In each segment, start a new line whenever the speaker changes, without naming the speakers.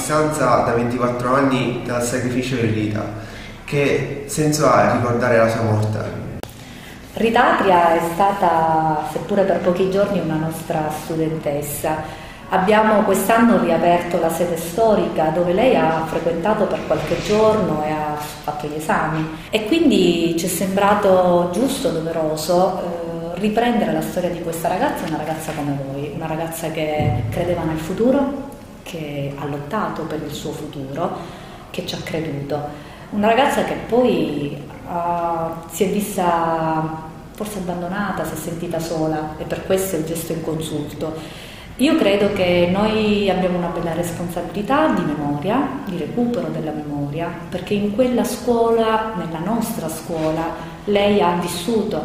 distanza da 24 anni dal sacrificio di Rita, che senso ha ricordare la sua morte?
Rita Atria è stata, seppure per pochi giorni, una nostra studentessa. Abbiamo quest'anno riaperto la sede storica dove lei ha frequentato per qualche giorno e ha fatto gli esami, e quindi ci è sembrato giusto, doveroso riprendere la storia di questa ragazza, una ragazza come voi, una ragazza che credeva nel futuro, che ha lottato per il suo futuro, che ci ha creduto, una ragazza che poi si è vista forse abbandonata, si è sentita sola, e per questo il gesto inconsulto. Io credo che noi abbiamo una bella responsabilità di memoria, di recupero della memoria, perché in quella scuola, nella nostra scuola, lei ha vissuto.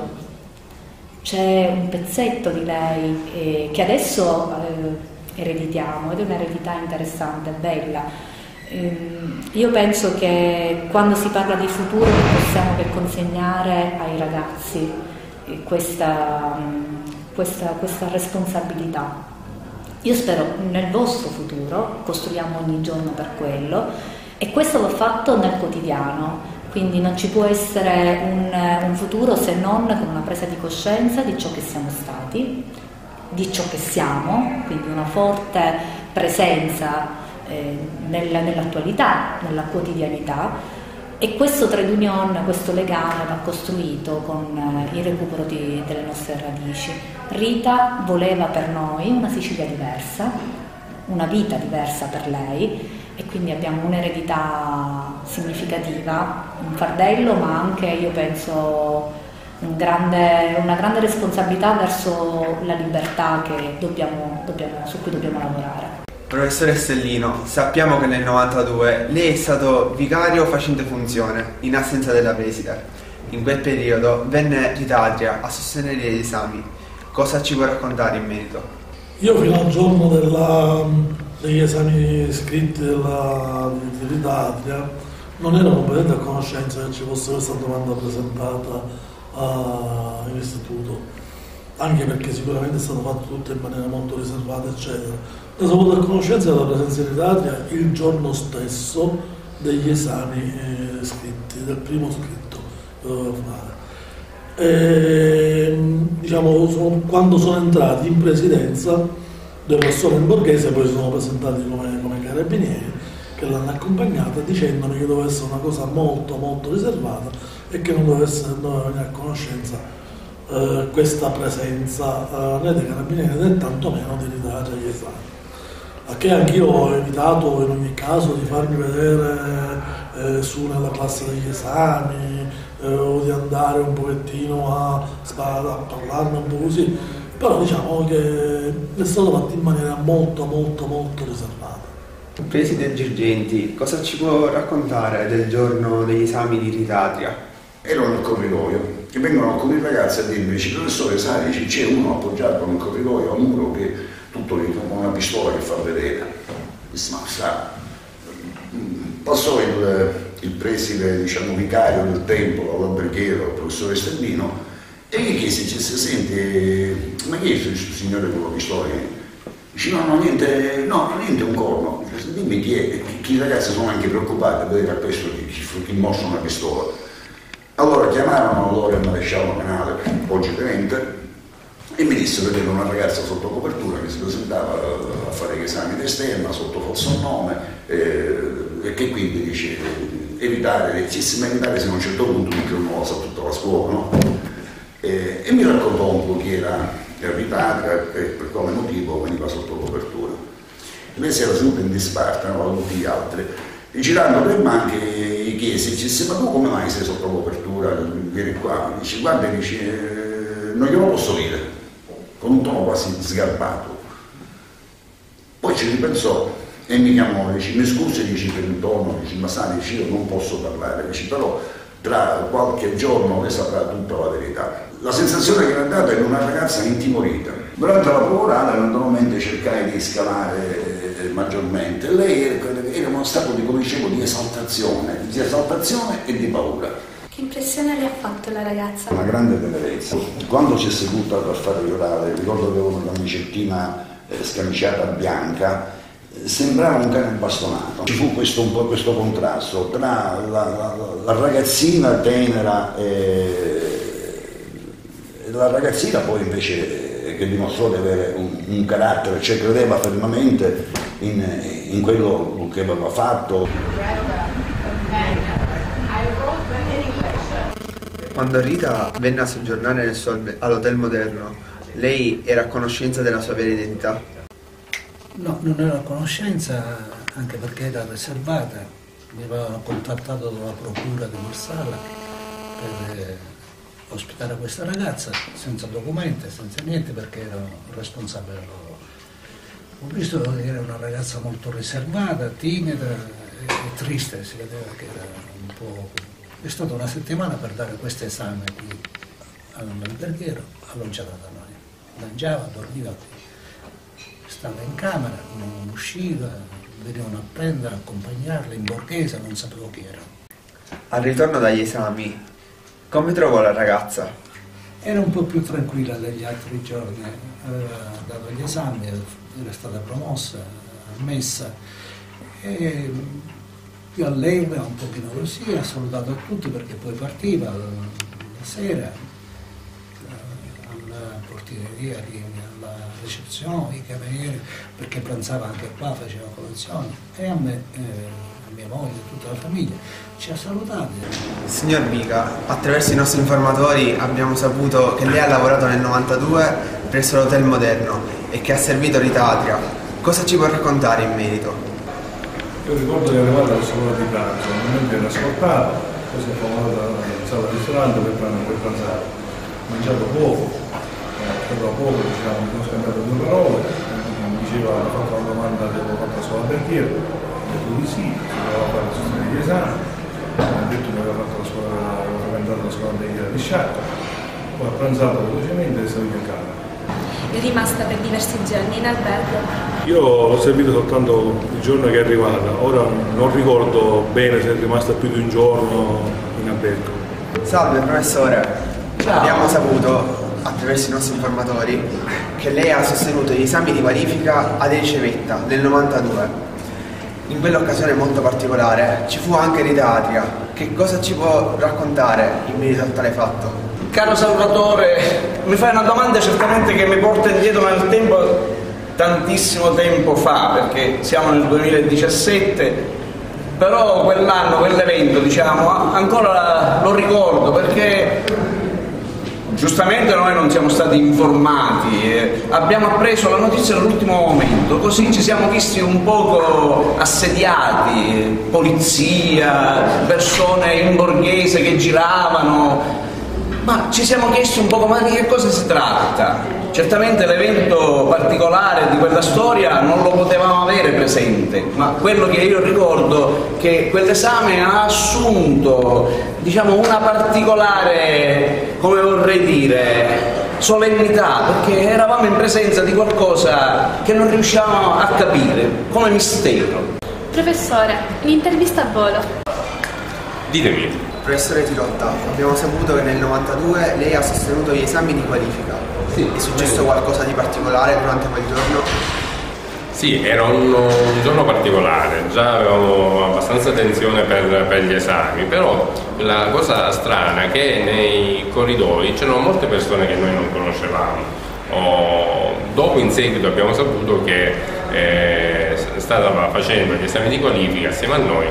C'è un pezzetto di lei che adesso ereditiamo, ed è un'eredità interessante, bella. Io penso che quando si parla di futuro non possiamo che consegnare ai ragazzi questa responsabilità. Io spero nel vostro futuro, costruiamo ogni giorno per quello, e questo l'ho fatto nel quotidiano, quindi non ci può essere un futuro se non con una presa di coscienza di ciò che siamo stati, di ciò che siamo, quindi una forte presenza nell'attualità, nella quotidianità. E questo trade union, questo legame va costruito con il recupero delle nostre radici. Rita voleva per noi una Sicilia diversa, una vita diversa per lei, e quindi abbiamo un'eredità significativa, un fardello, ma anche, io penso, una grande responsabilità verso la libertà su cui dobbiamo lavorare.
Professore Stellino, sappiamo che nel 92 lei è stato vicario facente funzione in assenza della preside. In quel periodo venne Rita Atria a sostenere gli esami. Cosa ci può raccontare in merito?
Io fino al giorno degli esami scritti di Rita Atria non ero completamente a conoscenza che ci fosse questa domanda presentata in istituto, anche perché sicuramente è stato fatto tutto in maniera molto riservata, eccetera. Ho avuto a conoscenza della presenza di Rita Atria il giorno stesso degli esami scritti, del primo scritto che dovevo fare. Quando sono entrati in presidenza, due persone in borghese poi si sono presentati come carabinieri che l'hanno accompagnata, dicendomi che doveva essere una cosa molto molto riservata e che non doveva venire a conoscenza questa presenza né dei carabinieri né tantomeno di Rita Atria agli esami. A che anch'io ho evitato in ogni caso di farmi vedere su nella classe degli esami o di andare un pochettino a parlarne un po' così, però diciamo che è stato fatto in maniera molto molto molto riservata.
Presidente Girgenti, cosa ci può raccontare del giorno degli esami di Rita Atria?
Ero nel corridoio e vengono alcuni ragazzi a dirmi: professore, sai, c'è uno appoggiato nel corridoio a un muro che tutto lì con una pistola che fa vedere. Ma sa, passò il preside, vicario del tempo, l'alberghiero, il professore Stellino, e gli chiese: senti, ma chi è il signore con la pistola? Dice: no, niente, un corno. Dimmi chi è. I ragazzi sono anche preoccupati a vedere a questo chi mossa una pistola. Allora chiamarono allora il maresciallo penale, oggi tenente, e mi dissero che era una ragazza sotto copertura che si presentava a fare gli esami d'esterna sotto falso nome e che quindi dice evitare se a un certo punto un giorno la sa tutta la scuola, no? E mi raccontò un po' chi era Rita Atria e per quale motivo veniva sotto copertura. E lei si era seduta in disparte, no, tutti gli altri. E girando per banche gli chiese: ma tu come mai sei sotto copertura? Vieni qua. Dice: guarda, non glielo posso dire, con un tono quasi sgarbato. Poi ci ripensò e mi chiamò, dice: mi scusi, per il tono, ma sai, io non posso parlare, però tra qualche giorno lei saprà tutta la verità. La sensazione che mi ha dato è una ragazza intimorita. Durante la prova orale naturalmente cercai di scalare maggiormente. Lei era uno stato di, come dicevo, di esaltazione e di paura.
Che impressione le ha fatto la ragazza?
Una grande tenerezza. Quando si è seduta per fare l'orale, ricordo che aveva una camicettina scamiciata bianca sembrava un cane bastonato. Ci fu un po' questo contrasto tra la ragazzina tenera e la ragazzina poi invece che dimostrò di avere un carattere, cioè credeva fermamente in quello che aveva fatto.
Quando Rita venne a soggiornare all'Hotel Moderno, lei era a conoscenza della sua vera identità?
No, non ero a conoscenza, anche perché era riservata. Mi avevano contattato dalla procura di Marsala per ospitare questa ragazza senza documenti, senza niente, perché ero responsabile loro. Ho visto che era una ragazza molto riservata, timida e triste, si vedeva che era un po'... È stata una settimana per dare questo esame qui all'alberghiero, alloggiata da noi. Mangiava, dormiva qui. Stava in camera, non usciva, venivano a prendere, a accompagnarla in borghese, non sapevo chi era.
Al ritorno dagli esami, come trovò la ragazza?
Era un po' più tranquilla degli altri giorni, aveva dato gli esami, era stata promossa, ammessa, e più allegre, un pochino così, ha salutato a tutti perché poi partiva la sera alla portineria, alla ricezione, i camerieri, perché pranzava anche qua, faceva colazione, e a me, a mia moglie, a tutta la famiglia, ci ha salutati.
Signor Mica, attraverso i nostri informatori abbiamo saputo che lei ha lavorato nel 92 presso l'Hotel Moderno e che ha servito Rita Atria. Cosa ci può raccontare in merito?
Io ricordo di arrivare alla scuola di pranzo, normalmente era scortato, poi si è formata in sala al ristorante per pranzare. Ho mangiato poco, però poco, diciamo, non ho scambiato due parole, mi diceva, ha fatto una domanda che avevo fatto solo alberghiero, ho detto di sì, si doveva fare sostenere gli esami, mi ha detto che aveva fatto la scuola, aveva frequentato la scuola di Sciacca, poi ha pranzato velocemente e è stato in camera.
È rimasta per diversi giorni in albergo.
Io l'ho servito soltanto il giorno che è arrivata, ora non ricordo bene se è rimasta più di un giorno in albergo.
Salve professore,
Ciao.
Abbiamo saputo attraverso i nostri informatori che lei ha sostenuto gli esami di qualifica ad Ricevetta nel 92. In quell'occasione molto particolare ci fu anche Rita Atria. Che cosa ci può raccontare in merito a tale fatto?
Caro Salvatore, mi fai una domanda certamente che mi porta indietro nel tempo, tantissimo tempo fa, perché siamo nel 2017, però quell'anno, quell'evento, diciamo, ancora lo ricordo, perché giustamente noi non siamo stati informati, abbiamo appreso la notizia all'ultimo momento, così ci siamo visti un poco assediati, polizia, persone in borghese che giravano. Ma ci siamo chiesti un poco, ma di che cosa si tratta? Certamente l'evento particolare di quella storia non lo potevamo avere presente, ma quello che io ricordo è che quell'esame ha assunto, diciamo, una particolare, come vorrei dire, solennità, perché eravamo in presenza di qualcosa che non riuscivamo a capire, come mistero.
Professore, un'intervista a volo.
Ditemi.
Professore Tirotta, abbiamo saputo che nel 92 lei ha sostenuto gli esami di qualifica.
Sì.
È successo qualcosa di particolare durante quel giorno?
Sì, era un giorno particolare, già avevamo abbastanza tensione per gli esami, però la cosa strana è che nei corridoi c'erano molte persone che noi non conoscevamo. Dopo in seguito abbiamo saputo che stava facendo gli esami di qualifica assieme a noi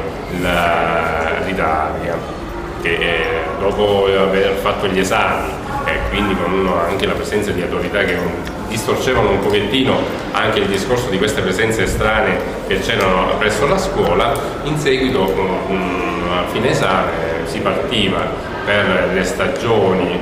Rita Atria, che dopo aver fatto gli esami e quindi con anche la presenza di autorità che distorcevano un pochettino anche il discorso di queste presenze strane che c'erano presso la scuola, in seguito a fine esame si partiva per le stagioni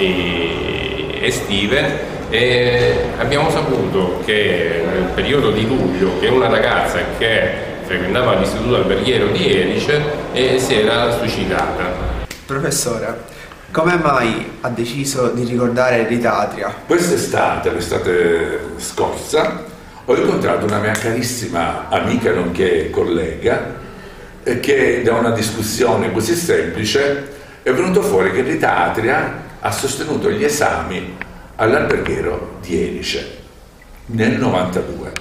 estive e abbiamo saputo che nel periodo di luglio che una ragazza che frequentava l'istituto alberghiero di Erice e si era suicidata.
Professore, come mai ha deciso di ricordare Rita Atria?
Quest'estate, l'estate scorsa, ho incontrato una mia carissima amica nonché collega che da una discussione così semplice è venuto fuori che Rita Atria ha sostenuto gli esami all'alberghiero di Erice nel 92.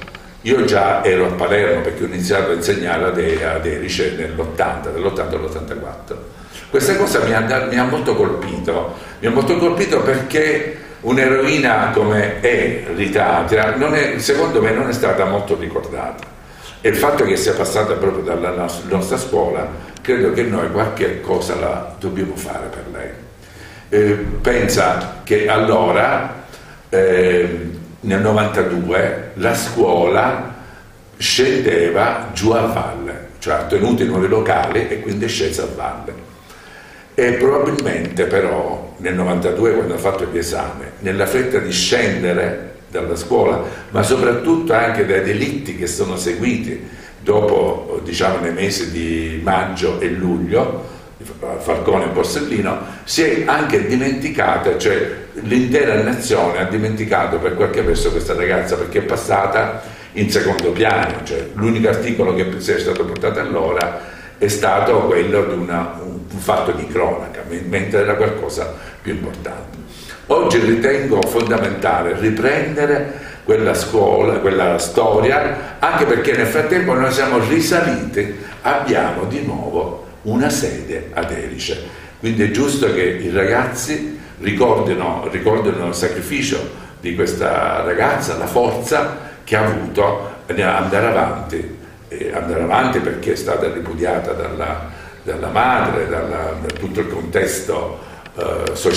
Io già ero a Palermo perché ho iniziato a insegnare ad Erice dall'80 all'84. Questa cosa mi ha molto colpito perché un'eroina come è Rita Atria secondo me non è stata molto ricordata, e il fatto che sia passata proprio dalla nostra scuola, credo che noi qualche cosa la dobbiamo fare per lei. Pensa che allora nel 92 la scuola scendeva giù a valle, cioè ha tenuto i nuovi locali e quindi è scesa a valle, e probabilmente però nel 92, quando ha fatto gli esami, nella fretta di scendere dalla scuola, ma soprattutto anche dai delitti che sono seguiti dopo, diciamo, nei mesi di maggio e luglio, Falcone e Borsellino, si è anche dimenticata, cioè l'intera nazione ha dimenticato per qualche verso questa ragazza, perché è passata in secondo piano, cioè l'unico articolo che è stato portato allora è stato quello di un fatto di cronaca, mentre era qualcosa più importante. Oggi ritengo fondamentale riprendere quella scuola, quella storia, anche perché nel frattempo noi siamo risaliti, abbiamo di nuovo una sede ad Erice, quindi è giusto che i ragazzi ricordino il sacrificio di questa ragazza, la forza che ha avuto andare avanti perché è stata ripudiata dalla madre, da tutto il contesto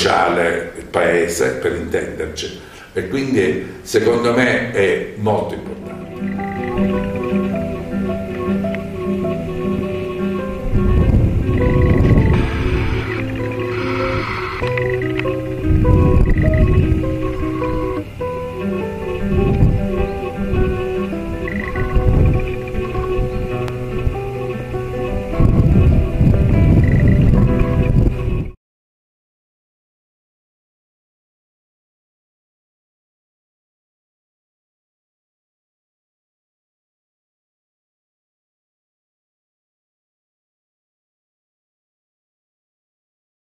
sociale del paese, per intenderci, e quindi secondo me è molto importante.